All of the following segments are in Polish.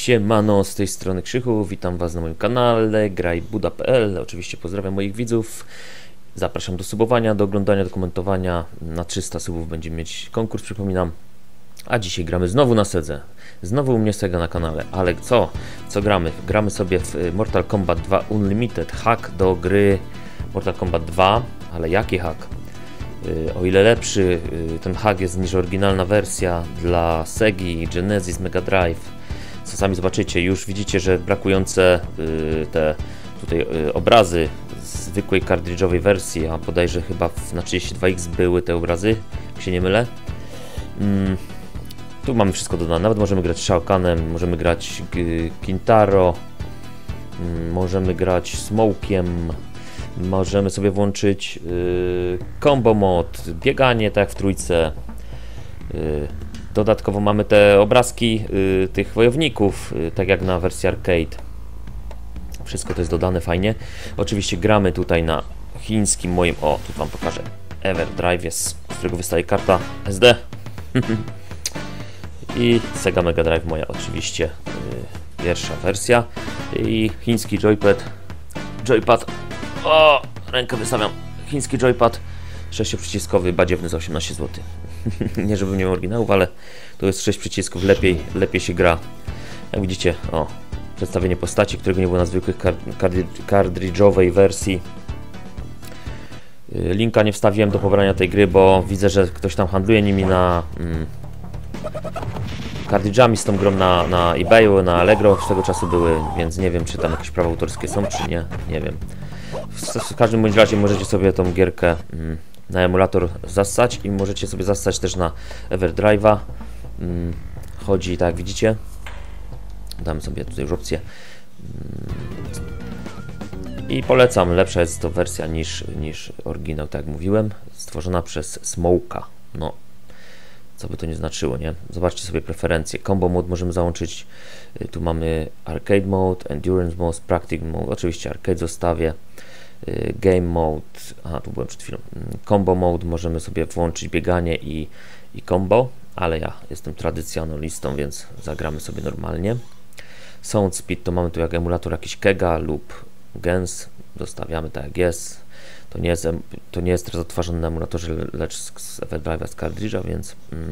Siemano, z tej strony Krzychu, witam was na moim kanale grajbuda.pl. Oczywiście pozdrawiam moich widzów, zapraszam do subowania, do oglądania, do komentowania. Na 300 subów będziemy mieć konkurs, przypominam. A dzisiaj gramy znowu na Sedze, znowu u mnie Sega na kanale, ale co gramy? Gramy sobie w Mortal Kombat 2 Unlimited, hack do gry Mortal Kombat 2, ale jaki hack? O ile lepszy ten hack jest niż oryginalna wersja dla Segi, Genesis, Mega Drive. Co sami zobaczycie, już widzicie, że brakujące te tutaj obrazy z zwykłej kartridżowej wersji, a bodajże chyba na 32X były te obrazy, jak się nie mylę. Tu mamy wszystko dodane, nawet możemy grać Shao Kanem, możemy grać Kintaro, możemy grać Smokiem, możemy sobie włączyć combo mod, bieganie tak jak w trójce. Dodatkowo mamy te obrazki tych wojowników, tak jak na wersji arcade. Wszystko to jest dodane fajnie. Oczywiście gramy tutaj na chińskim moim, o tu wam pokażę, EverDrive, z którego wystaje karta SD. I Sega Mega Drive moja oczywiście, pierwsza wersja. I chiński joypad, o, rękę wystawiam, chiński joypad 6-przyciskowy, badziewny za 18 zł. Nie żebym nie miał oryginałów, ale to jest 6 przycisków, lepiej się gra. Jak widzicie, o, przedstawienie postaci, którego nie było na zwykłych kartridżowej wersji. Linka nie wstawiłem do pobrania tej gry, bo widzę, że ktoś tam handluje nimi na kartridżami z tą grą na eBayu, na Allegro swego czasu były, więc nie wiem, czy tam jakieś prawa autorskie są, czy nie, nie wiem. W każdym bądź razie możecie sobie tą gierkę na emulator zassać i możecie sobie zassać też na EverDrive'a. Chodzi tak jak widzicie. Damy sobie tutaj już opcję. I polecam, lepsza jest to wersja niż oryginał, tak jak mówiłem. Stworzona przez Smoka. No, co by to nie znaczyło, nie? Zobaczcie sobie preferencje. Combo mode możemy załączyć. Tu mamy Arcade mode, Endurance mode, Practice mode. Oczywiście arcade zostawię. Game mode, aha, tu byłem przed chwilą. Combo mode, możemy sobie włączyć bieganie i combo, ale ja jestem tradycjonalistą, więc zagramy sobie normalnie. Sound speed to mamy tu jak emulator jakiś Kega lub Gens, zostawiamy tak jak jest. To nie jest teraz odtwarzane na emulatorze, lecz z EverDrive'a, z kartridża, więc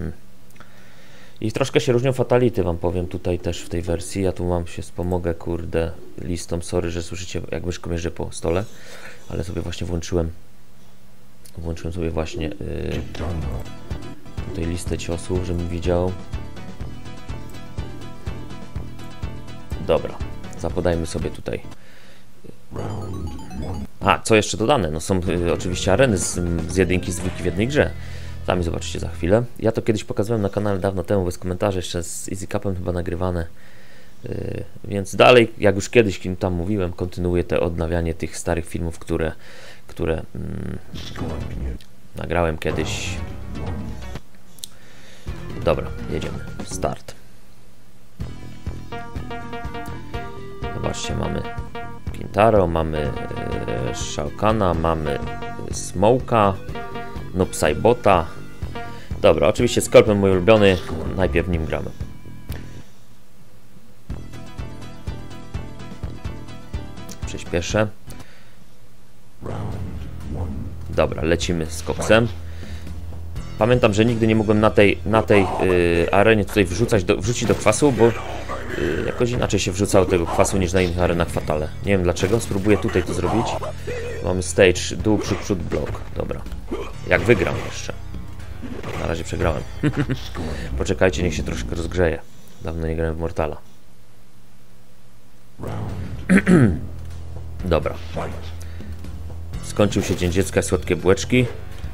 i troszkę się różnią fatality, wam powiem tutaj też w tej wersji. Ja tu się wspomogę, kurde, listą, sorry, że słyszycie jak myszką jeżdżę po stole, ale sobie właśnie włączyłem sobie właśnie tutaj listę ciosów, żebym widział. Dobra, zapodajmy sobie tutaj. A, co jeszcze dodane? No są oczywiście areny z jedynki, z dwójki w jednej grze. Sami zobaczycie za chwilę. Ja to kiedyś pokazałem na kanale dawno temu, bez komentarzy, jeszcze z Easy Cupem chyba nagrywane. Więc dalej, jak już kiedyś tam mówiłem, kontynuuję te odnawianie tych starych filmów, które nagrałem kiedyś. Dobra, jedziemy. Start. Zobaczcie, mamy Kintaro, mamy Shao Kana, mamy Smoka, Saibota. Dobra, oczywiście Scorpion mój ulubiony, najpierw nim gramy. Przyspieszę. Dobra, lecimy z koksem. Pamiętam, że nigdy nie mogłem na tej arenie tutaj wrzucić do kwasu, bo jakoś inaczej się wrzucało tego kwasu niż na innych arenach Fatale. Nie wiem dlaczego, spróbuję tutaj to zrobić. Mamy stage, dół, przód, blok. Dobra. Jak wygram jeszcze. Na razie przegrałem. Poczekajcie, niech się troszkę rozgrzeje. Dawno nie grałem w Mortala. Dobra. Skończył się Dzień Dziecka, słodkie bułeczki.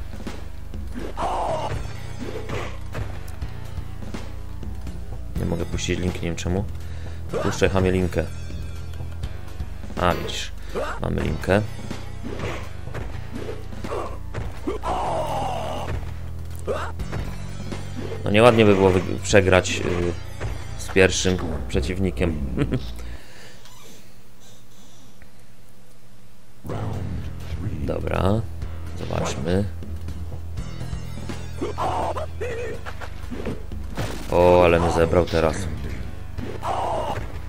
Nie mogę puścić linki, nie wiem czemu. Puszczaj, chamie, linkę. A, widzisz. Mamy linkę. No nieładnie by było przegrać z pierwszym przeciwnikiem. Dobra, zobaczmy. O, ale mnie zebrał teraz.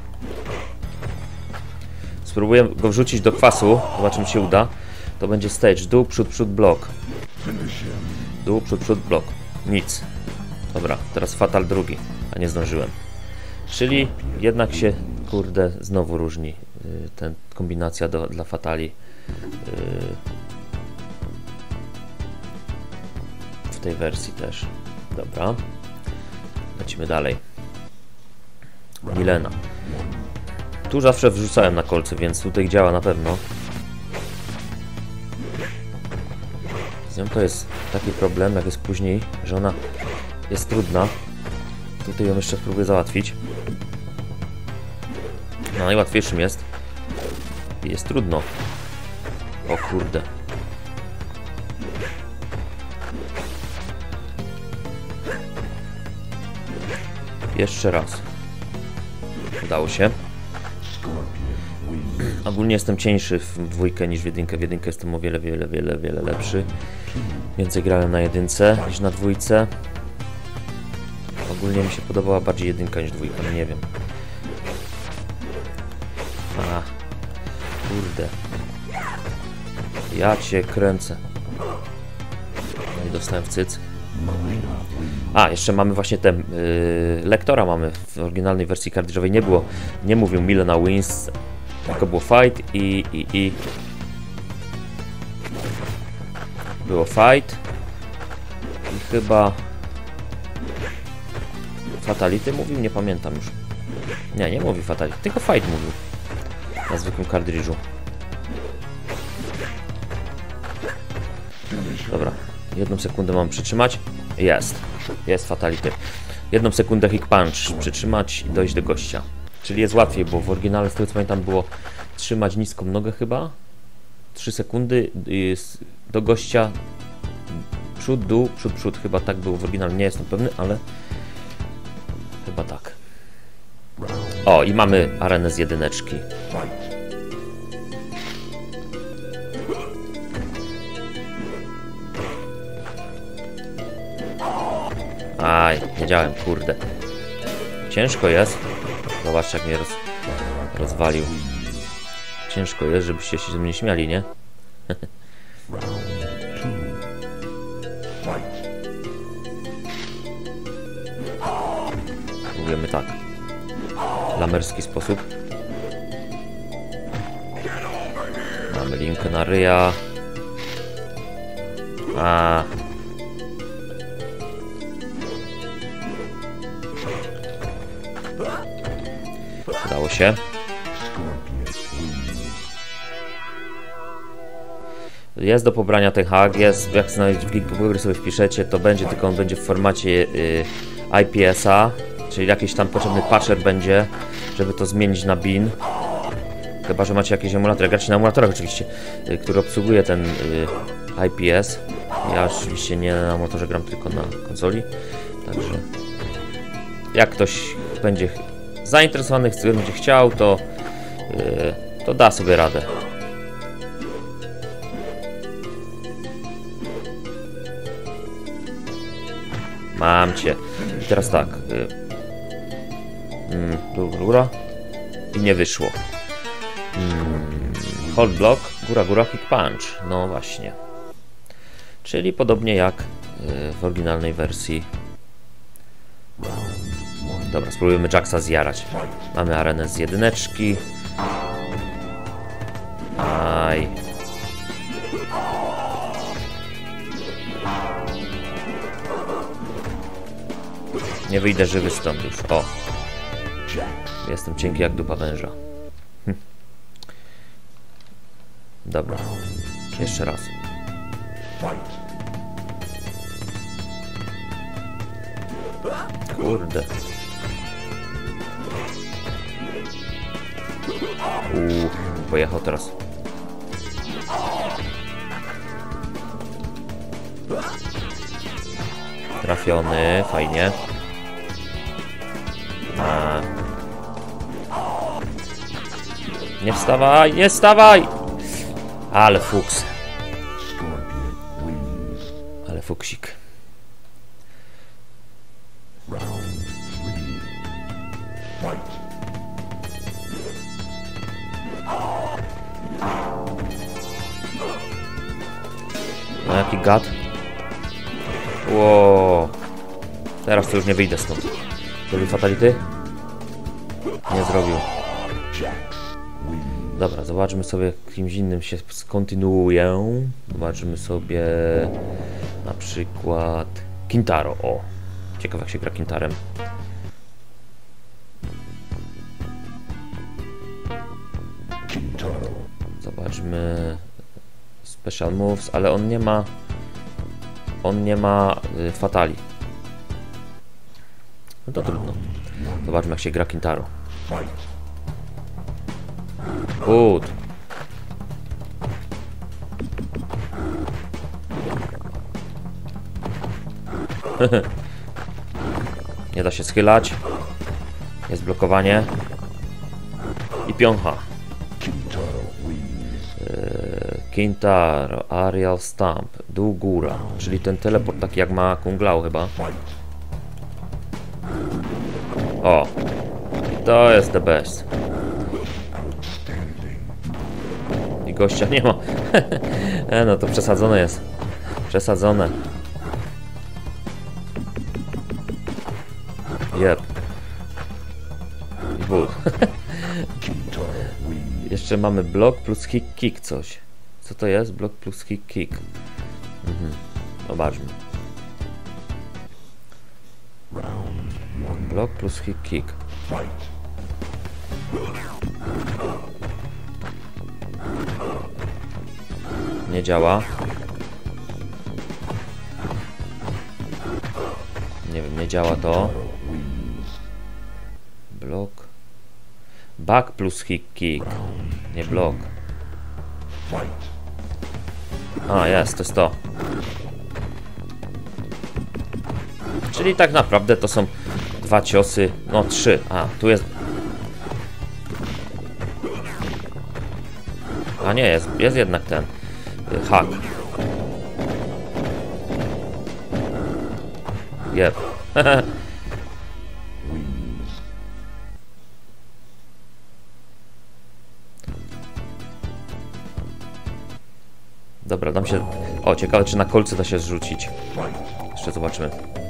Spróbuję go wrzucić do kwasu. Zobaczymy, czy się uda. To będzie stage. Dół, przód, przód, blok. Dół, przód, przód, blok. Nic. Dobra, teraz fatal drugi. A nie zdążyłem. Czyli jednak się, kurde, znowu różni ten kombinacja dla fatali w tej wersji też. Dobra. Lecimy dalej. Milena. Tu zawsze wrzucałem na kolce, więc tutaj działa na pewno. Z nią to jest taki problem, jak jest później, że ona jest trudna. Tutaj ją jeszcze spróbuję załatwić. No, najłatwiejszym jest. I jest trudno. O kurde. Jeszcze raz. Udało się. Ogólnie jestem cieńszy w dwójkę niż w jedynkę. W jedynkę jestem o wiele lepszy. Więcej grałem na jedynce niż na dwójce. Ogólnie mi się podobała bardziej jedynka niż dwójka, no nie wiem. A, kurde. Ja cię kręcę. No i dostałem w cyc. A, jeszcze mamy właśnie ten lektora mamy w oryginalnej wersji kartridżowej. Nie mówił Milena wins, tylko było fight i było fight i chyba fatality mówił, nie pamiętam już. Nie mówił fatality, tylko fight mówił na zwykłym kartridżu. Dobra, 1 sekundę mam przytrzymać. Jest fatality. 1 sekundę hick punch przytrzymać i dojść do gościa. Czyli jest łatwiej, bo w oryginale, z tego co pamiętam, było trzymać niską nogę chyba. 3 sekundy do gościa. Przód, dół, przód, przód. Chyba tak było w oryginale, nie jestem pewny, ale chyba tak. O, i mamy arenę z jedyneczki. Aj, wiedziałem, kurde. Ciężko jest. Zobaczcie, jak mnie rozwalił. Ciężko jest, żebyście się ze mnie śmiali, nie? Mówimy tak. Lamerski sposób. Mamy linkę na ryja. A. Udało się. Jest do pobrania ten hack, jest, jak znaleźć w Geekbooksie sobie wpiszecie, to będzie, tylko on będzie w formacie IPS-a, czyli jakiś tam potrzebny patcher będzie, żeby to zmienić na bin. Chyba że macie jakieś emulatory, gracie na emulatorach oczywiście, który obsługuje ten IPS. Ja oczywiście nie na emulatorze gram, tylko na konsoli. Także jak ktoś będzie zainteresowany, będzie chciał, to da sobie radę. Mam cię. I teraz tak. Góra. I nie wyszło. Hold block, góra, góra, hit punch. No właśnie. Czyli podobnie jak w oryginalnej wersji. Dobra, spróbujemy Jacksa zjarać. Mamy arenę z jedyneczki. Aj. Nie wyjdę żywy stąd już. O. Jestem cienki jak dupa węża. Dobra. Jeszcze raz. Kurde. Pojechał teraz. Trafiony, fajnie. Nie wstawaj, nie wstawaj! Ale fuks. Ale fuksik. jaki gad. Wow. Teraz to już nie wyjdę stąd. Zrobił fatality? Nie zrobił. Dobra, zobaczmy sobie, kimś innym się skontynuuję. Zobaczymy sobie na przykład Kintaro. O, ciekawe jak się gra Kintarem. Zobaczmy special moves, ale on nie ma fatali. No to trudno. Zobaczmy jak się gra Kintaro. Good. Nie da się schylać. Jest blokowanie. I piącha. Kintaro, Aerial Stamp, dół góra. Czyli ten teleport taki jak ma Kung Lao chyba. O. To jest the best. I gościa nie ma. No to przesadzone jest. Przesadzone. Jep. I ból. Jeszcze mamy blok plus kick coś. Co to jest? Blok plus kick. Zobaczmy. Blok plus kick. Nie działa. Nie wiem, nie działa to. Blok. Back plus kick. Nie blok. A, jest, to jest to. Czyli tak naprawdę to są dwa ciosy, no 3. A, tu jest. A nie, jest jednak ten hack. Jep. Dobra, dam się... O, ciekawe czy na kolce da się zrzucić. Jeszcze zobaczymy.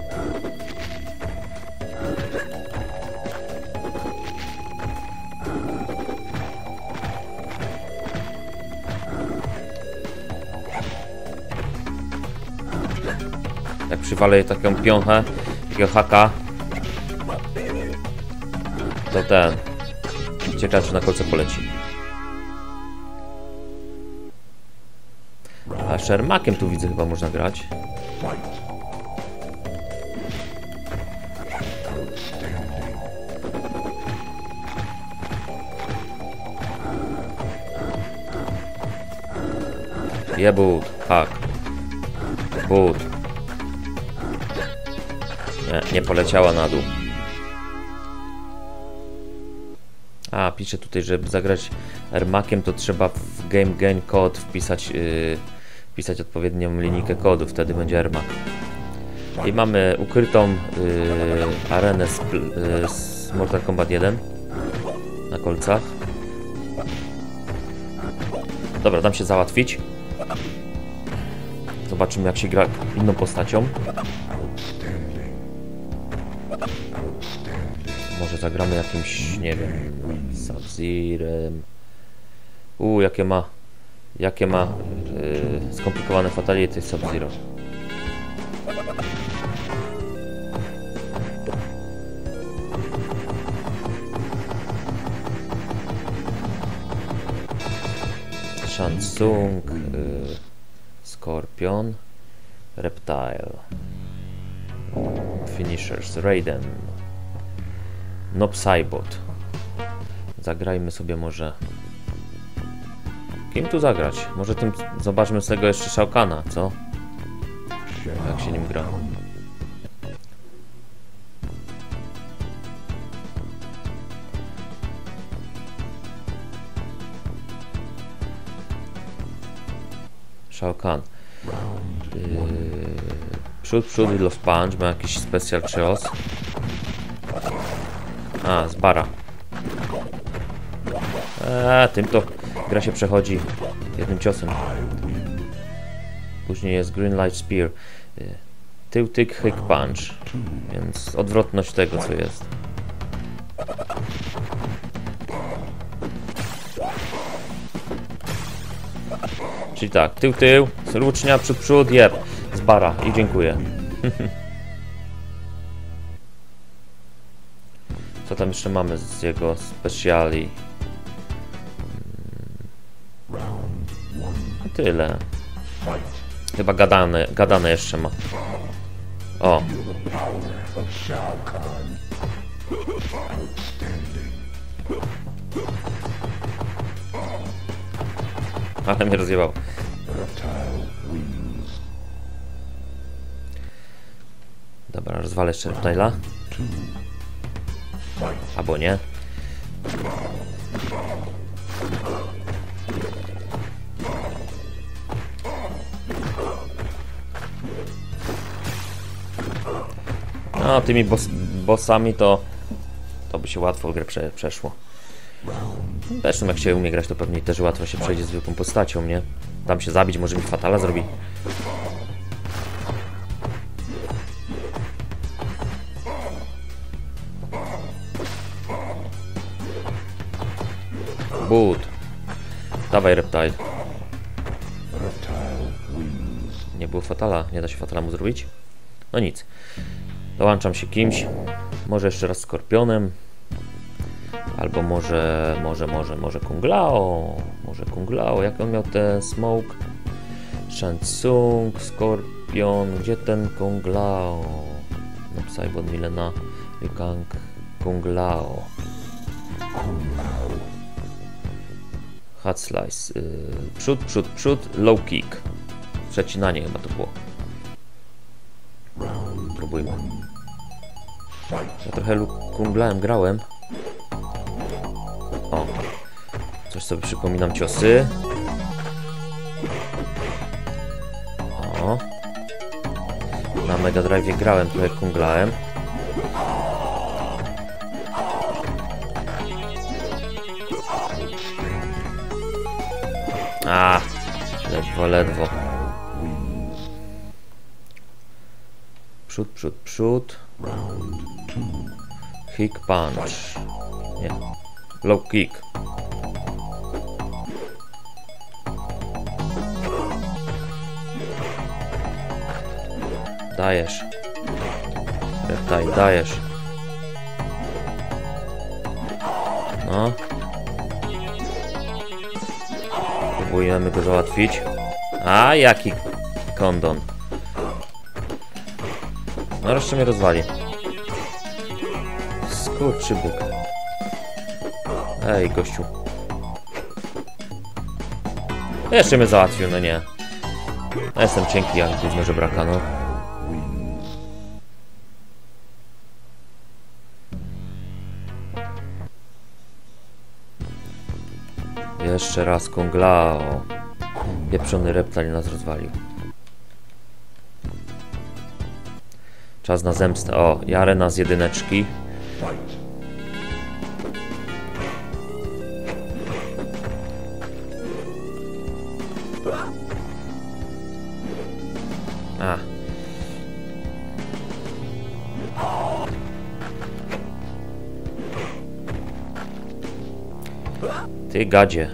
Jak przywalę taką piąchę, takiego haka, to ten... Ciekawe czy na kolce poleci. A Shermakiem tu widzę chyba można grać. Jebut, hack. But. Nie poleciała na dół. A, pisze tutaj, żeby zagrać Ermakiem, to trzeba w Game Gain Code wpisać odpowiednią linijkę kodu, wtedy będzie Ermak. I mamy ukrytą arenę z Mortal Kombat 1 na kolcach. Dobra, dam się załatwić. Zobaczymy jak się gra inną postacią. Może zagramy jakimś, nie wiem, Sub-Zerem. Jakie ma skomplikowane fatality Sub-Zero. Shansung, Scorpion, Reptile, Finishers, Raiden, Nopsaibot. Zagrajmy sobie może... Kim tu zagrać? Może tym zobaczmy z tego jeszcze Shao Kahna, co? Jak się nim gra. Shao Kahn. Przód, Love Punch, ma jakiś special cios. A, z bara. Tym to gra się przechodzi jednym ciosem. Później jest Green Light Spear. Tył tyk, Hick Punch. Więc odwrotność tego, co jest. Czyli tak, tył, tył, łucznia, przód, przód, jeb, z bara i dziękuję. Co tam jeszcze mamy z jego specjali? Tyle. Chyba gadane jeszcze ma. O. Ale mnie rozjebał. Dobra, rozwalę jeszcze Reptile'a. Albo nie. No, tymi bossami to by się łatwo grę przeszło. Zresztą jak się umie grać, to pewnie też łatwo się przejdzie zwykłą postacią, nie? Tam się zabić, może mi fatala zrobi. But. Dawaj, Reptile. Nie było fatala, nie da się fatala mu zrobić? No nic. Dołączam się kimś. Może jeszcze raz Skorpionem. Albo może Kunglao. Może Kunglao. Jak on miał ten Smoke? Shansung, Skorpion. Gdzie ten Kunglao? No Psybon Milena. Yukang Kunglao. Hot Slice. Przód. Low kick. Przecinanie chyba to było. Próbujmy. Ja trochę Kunglałem grałem. O. Coś sobie przypominam ciosy. O. Na Mega Drive grałem trochę Kunglałem. A, ledwo. Przód. Hick punch. Nie. Low kick. Dajesz. Reptile, dajesz. No. Próbujemy go załatwić. A, jaki kondon. No, jeszcze mnie rozwali. Skurczybyk. Ej, gościu. Jeszcze mnie załatwił, no nie. Ja jestem cienki jak gówno żebraka, no. Jeszcze raz Kunglao. Pieprzony Reptile nas rozwalił. Czas na zemstę. O, Jarena z jedyneczki. A. Ty gadzie.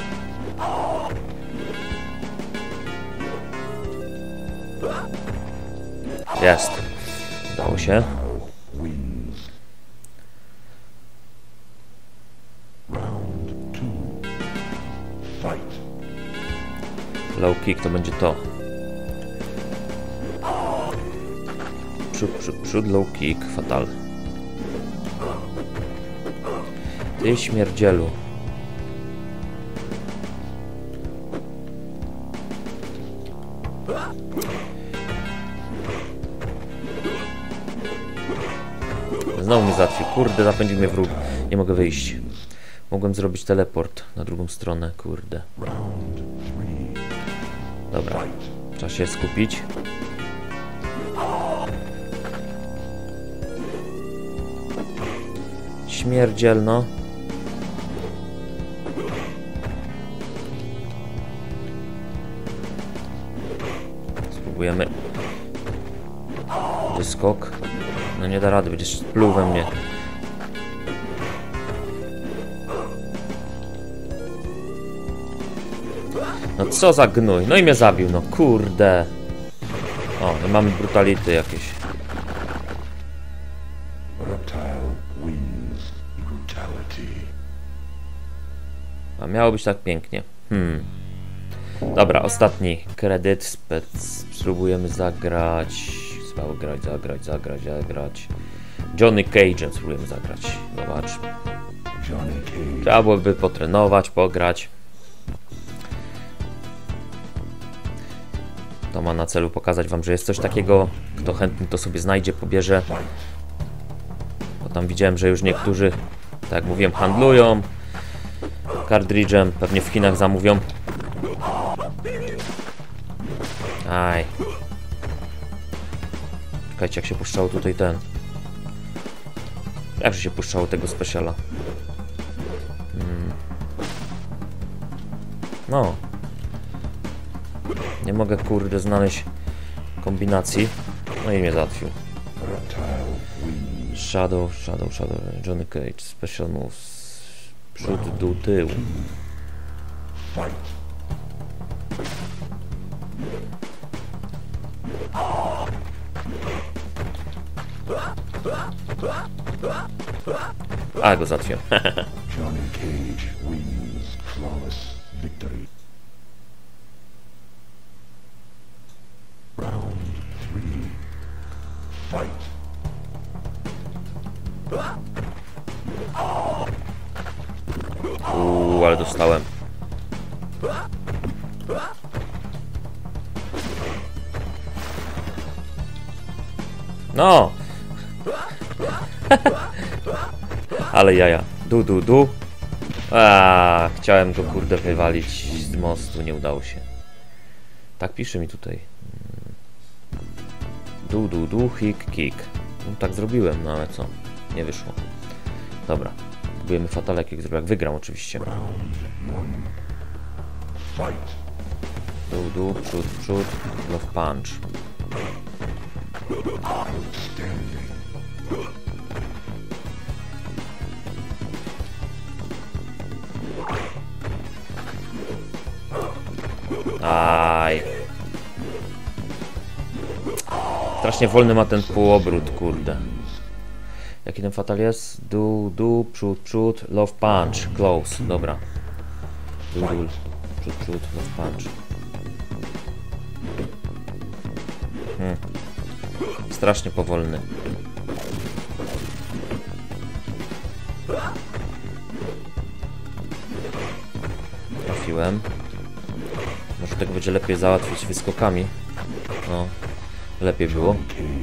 Jest. Udało się. Low kick to będzie to. Przód, low kick, fatal. Ty śmierdzielu. Znowu mnie załatwił. Kurde, zapędził mnie wróg. Nie mogę wyjść. Mogłem zrobić teleport na drugą stronę. Kurde. Dobra. Trzeba się skupić. Śmierdzielno. spróbujemy. Wyskok. No nie da rady, będziesz pluł we mnie. No co za gnój, no i mnie zabił, no kurde. O, no mamy brutality jakieś. A miało być tak pięknie. Dobra, ostatni kredyt. Spróbujemy zagrać. Zagrać. Johnny Cage'em spróbujemy zagrać. Zobacz. Trzeba byłoby potrenować, pograć. To ma na celu pokazać wam, że jest coś takiego. Kto chętny, to sobie znajdzie, pobierze. Bo tam widziałem, że już niektórzy, tak jak mówiłem, handlują kartridżem. Pewnie w Chinach zamówią. Aj. Czekajcie, jak się puszczało tutaj ten. Jakże się puszczało tego speciala? No. Nie mogę, kurde, znaleźć kombinacji. No i mnie załatwił. Shadow. Johnny Cage. Special moves. Przód, dół, tył. A, go załatwiłem. Johnny Cage wins flawless victory. Round 3. Fight. Ale dostałem. No! Ale jaja. Du. Chciałem go, kurde, wywalić z mostu, nie udało się. Tak pisze mi tutaj. Du, kick. No, tak zrobiłem, no ale co? Nie wyszło. Dobra. Próbujemy fatalek, jak zrobię, jak wygram oczywiście. Du, przód, love punch. Aj. Strasznie wolny ma ten półobrót, kurde. Jaki ten fatal jest? Du, przód, love punch, close, dobra. Du, przód, love punch. Strasznie powolny. Trafiłem. Może tego będzie lepiej załatwić wyskokami. No, lepiej było.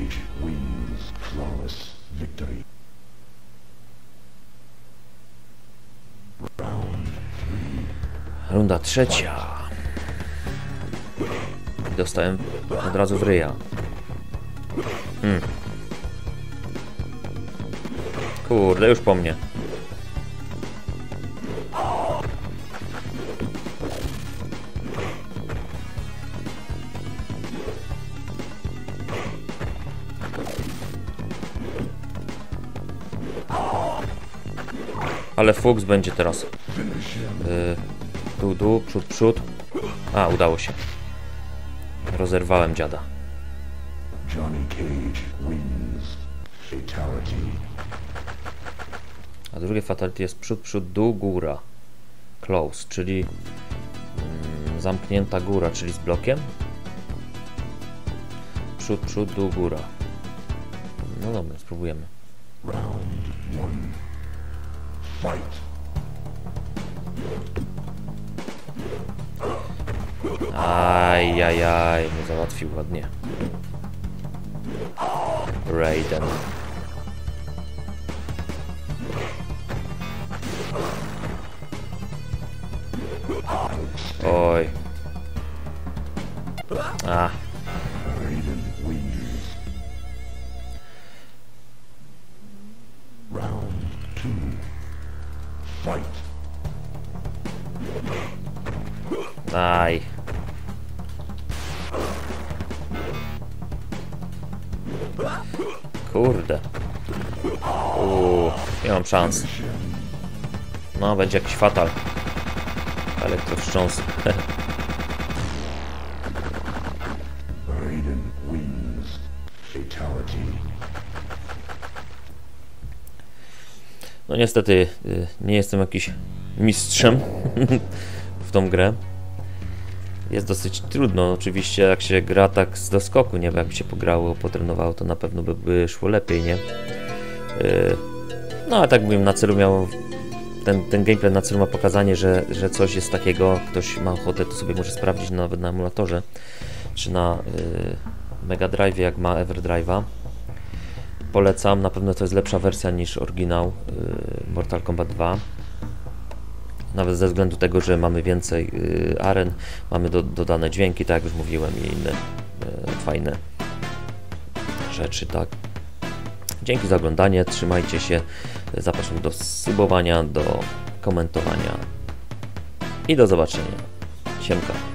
Runda trzecia. Dostałem od razu w ryja. Kurde, już po mnie. Ale fuks będzie teraz. Du, przód. A, udało się. Rozerwałem dziada. Johnny Cage wins. Fatality. A drugie fatality jest przód, dół, góra. Close, czyli zamknięta góra, czyli z blokiem. Przód, dół, góra. No dobra, spróbujemy. Round 1. Fight. Ajajaj, mnie załatwił ładnie. Raiden. Oj. A. Raiden wins. Round 2. Fight. Aj. Kurde. Nie mam szans. No, będzie jakiś fatal. Elektrowstrząs. Raiden wins. Fatality. No niestety nie jestem jakiś mistrzem w tą grę. Jest dosyć trudno, oczywiście jak się gra tak z doskoku, nie wiem, jakby się pograło, potrenowało, to na pewno by szło lepiej, nie? No ale tak mówię, na celu miał ten gameplay na celu ma pokazanie, że coś jest takiego, ktoś ma ochotę, to sobie może sprawdzić nawet na emulatorze, czy na Mega Drive, jak ma Everdrive'a. Polecam, na pewno to jest lepsza wersja niż oryginał Mortal Kombat 2. Nawet ze względu tego, że mamy więcej aren, mamy dodane dźwięki, tak jak już mówiłem, i inne fajne rzeczy, tak. Dzięki za oglądanie, trzymajcie się, zapraszam do subowania, do komentowania i do zobaczenia. Siemka.